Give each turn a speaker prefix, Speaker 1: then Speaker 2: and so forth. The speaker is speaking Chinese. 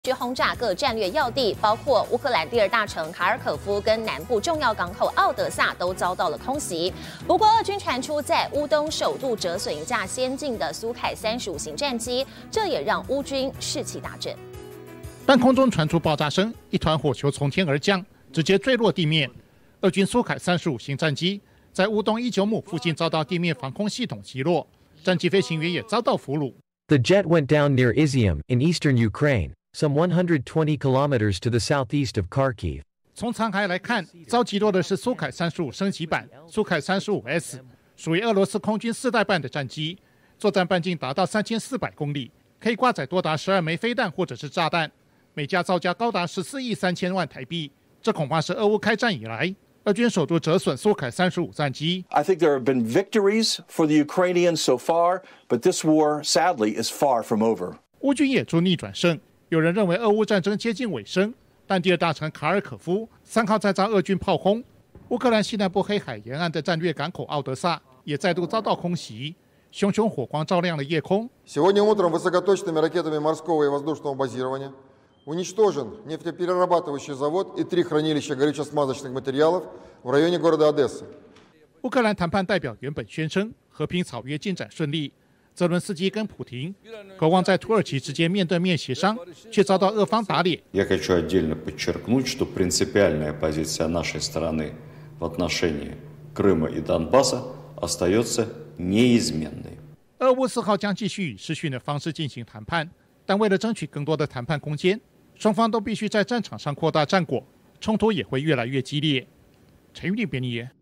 Speaker 1: 去轰炸各战略要地，包括乌克兰第二大城卡尔可夫跟南部重要港口奥德萨都遭到了空袭。不过，俄军传出在乌东首度折损一架先进的苏凯35型战机，这也让乌军士气大振。
Speaker 2: 但空中传出爆炸声，一团火球从天而降，直接坠落地面。俄军苏凯35型战机在乌东伊久姆附近遭到地面防空系统击落，战机飞行员也遭到俘虏。
Speaker 3: The jet went down near Izium in eastern Ukraine, some 120 kilometers to the southeast of Kharkiv.
Speaker 2: 从残骸来看，遭击落的是苏凯35升级版苏凯35S， 属于俄罗斯空军4代半的战机，作战半径达到3400公里，可以挂载多达12枚飞弹或者是炸弹，每架造价高达14亿3000万台币。这恐怕是俄乌开战以来俄军首度折损苏凯35战机。
Speaker 4: I think there have been victories for the Ukrainians so far, but this war, sadly, is far from over.
Speaker 2: 乌军也出逆转胜，有人认为俄乌战争接近尾声，但第二大城卡尔可夫3号再遭俄军炮轰。乌克兰西南部黑海沿岸的战略港口奥德萨也再度遭到空袭，熊熊火光照亮了夜空。
Speaker 5: Сегодня утром высокоточными ракетами морского и воздушного базирования уничтожен нефтеперерабатывающий завод и 3 хранилища горюче-смазочных материалов в районе города Одесса.
Speaker 2: 乌克兰谈判代表原本宣称和平草约进展顺利，泽伦斯基跟普廷渴望在土耳其之间面对面协商，却遭到俄方打脸。
Speaker 6: Я хочу отдельно подчеркнуть, что принципиальная позиция нашей стороны в отношении Крыма и Донбасса остается неизменной.
Speaker 2: 俄乌4号将继续以视讯的方式进行谈判，但为了争取更多的谈判空间，双方都必须在战场上扩大战果，冲突也会越来越激烈。陈玉丽编译。